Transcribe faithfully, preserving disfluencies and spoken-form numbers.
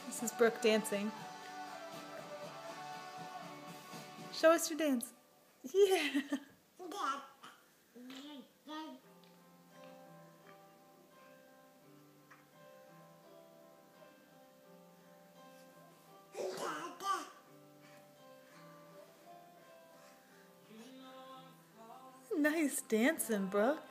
This is Brooke dancing. Show us your dance. Yeah. Nice dancing, Brooke.